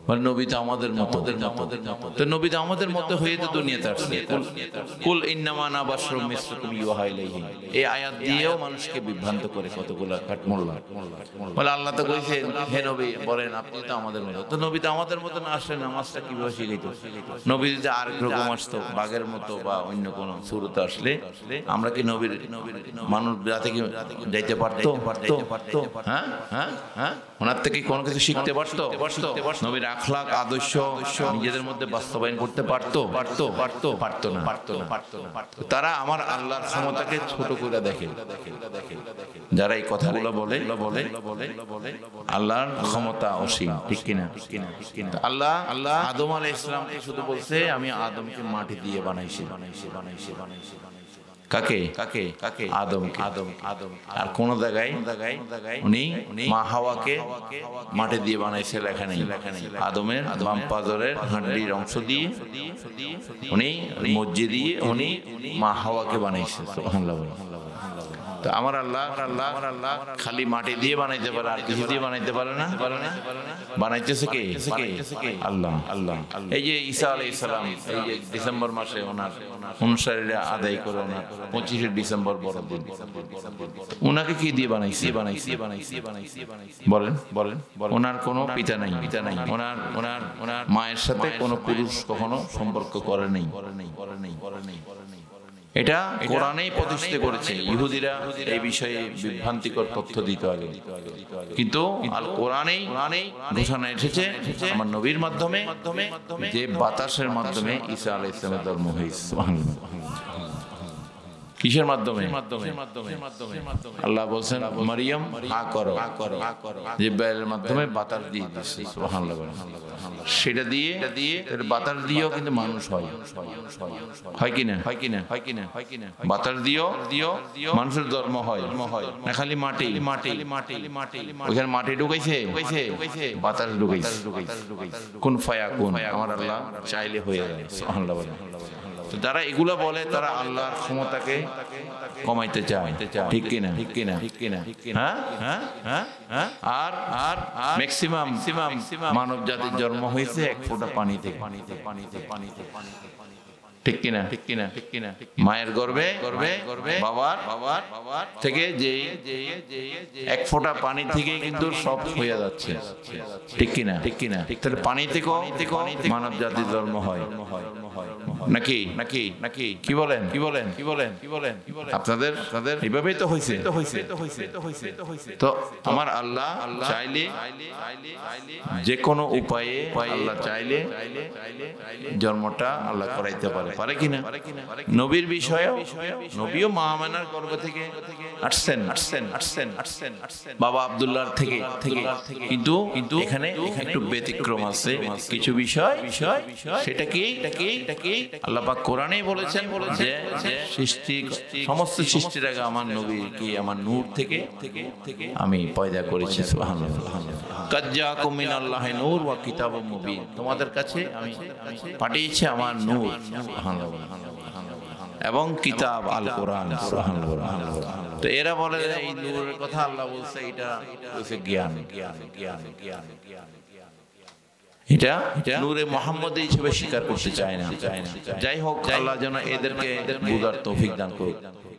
বলে নবী তো আমাদের মতো। তো নবী তো আমাদের মতো হয়ে তো দুনিয়াতে আসছে। কুল ইন্নামা আনা বাশারুম মিসলুকুম ইউহা ইলাইহি, এই আয়াত দিয়েও মানুষকে বিভ্রান্ত করে কতগুলো কাঠমোল্লা। বলে আল্লাহ তো কইছেন হে নবী বলেন আপনি তো আমাদের মতো। তো নবী তো আমাদের মতো না আসলে নামাজটা কিভাবে শিখাইত? নবী যদি আরেক রকম আসতো, বাঘের মতো বা অন্য কোনো সুরতে আসলে আমরা কি নবীর মানুষ রাতে কি যাইতে পারতো? হ্যাঁ হ্যাঁ হ্যাঁ, ওনার থেকে কোনো কিছু শিখতে পারতো? নবীর আখলাক আদর্শ নিজেদের মধ্যে বাস্তবায়ন করতে পারতো? পারতো না। তারা আমার আল্লাহর ক্ষমতাকে ছোট করে দেখে। যারা এই কথাগুলো বলে আল্লাহর ক্ষমতা অসীম, ঠিক কিনা? আল্লাহ আদম আলাইহিস সালামকে শুধু বলছে আমি আদমকে মাটি দিয়ে বানাইছি। কাকে? আদম। আর কোন জায়গায় উনি মা হাওয়াকে মাটি দিয়ে বানাইছে লেখা নেই। আদমের বাম পাজরের হাড্ডির অংশ দিয়ে উনি মজ্জে দিয়ে উনি মা হাওয়াকে বানাইছে। সুবহানাল্লাহ। তো আমার আল্লাহ খালি মাটি দিয়ে বানাইতে পারে, আর কিছু দিয়ে বানাইতে পারে না। বানাইতেছে কে? আল্লাহ। এই যে ঈসা আলাইহিস সালাম, এই যে ডিসেম্বর মাসে ওনার অনুসারীরা আদায় করে ওনার 25শে ডিসেম্বর বড়দিন, ওনাকে কি দিয়ে বানাইছে? বলেন ওনার কোনো পিতা নাই, ওনার মায়ের সাথে কোনো পুরুষ কখনো সম্পর্ক করে নেই। এটা কোরআনেই প্রতিষ্ঠিত করেছে। ইহুদিরা এই বিষয়ে বিভ্রান্তিকর তথ্য দিত আগে, কিন্তু আল কোরআনেই ঘোষণা এসেছে আমার নবীর মাধ্যমে যে বাতাসের মাধ্যমে ঈসা আলাইহিস সালামের জন্ম হয়েছে। সুবহানাল্লাহ। কিসের মাধ্যমে? আল্লাহ বলছেন মারিয়াম হা করো, জিবরাইলের মাধ্যমে বাতাস দিয়ে দিয়েছে। সুবহানাল্লাহ। সেটা দিয়ে বাতাস দিয়েও কিন্তু মানুষ হয় কিনা? বাতাস দিয়েও মানুষের জন্ম হয় না। খালি মাটি ওইখানে মাটি ঢুকাইছে, বাতাস ঢুকাইছে। কোন ফায়াকুন, আমার আল্লাহ চাইলে হয়ে যায়। সুবহানাল্লাহ। তো যারা এগুলা বলে তারা আল্লাহর ক্ষমতাকে কমাইতে চায়, ঠিক কিনা? হ্যাঁ। আর ম্যাক্সিমাম মানব জাতির জন্ম হয়েছে এক ফোঁটা পানি থেকে, ঠিক কিনা? মায়ের গর্ভে বাবার থেকে যে এক ফোঁটা পানি থেকে কিন্তু সব হয়ে যাচ্ছে, ঠিক কিনা? তাহলে পানি থেকে মানব জাতির জন্ম হয় নাকি? কি বলেন? আপনাদের এইভাবেই তো হয়েছে। তো আমার আল্লাহ চাইলে যে কোনো উপায়ে আল্লাহ চাইলে জন্মটা আল্লাহ করাইতে পারে কিনা? নবীর বিষয়ে নবীও মা আমেনার গর্ভ থেকে আসছেন বাবা আব্দুল্লাহর থেকে, কিন্তু এখানে একটু ব্যতিক্রম আছে কিছু বিষয়। সেটা কি? আল্লাহ পাক কোরআনেই বলেছেন যে সমস্ত সৃষ্টির আগে আমার নবীকে আমার নূর থেকে আমি পয়দা করেছি। সুবহানাল্লাহ। কাদ জাআকুম মিনাল্লাহি নূর ওয়া কিতাবুম মুবিন, তোমাদের কাছে আমি পাঠিয়েছি আমার নূর এবং কিতাব আল কোরআন। সুবহানাল্লাহ। তো এরা বলে এই নূরের কথা আল্লাহ বলছে, এটা হচ্ছে জ্ঞান। এটা নূরে মুহাম্মদী হিসেবে স্বীকার করতে চায় না। যাই হোক, আল্লাহ যেন এদেরকে বুঝার তৌফিক দান করুক।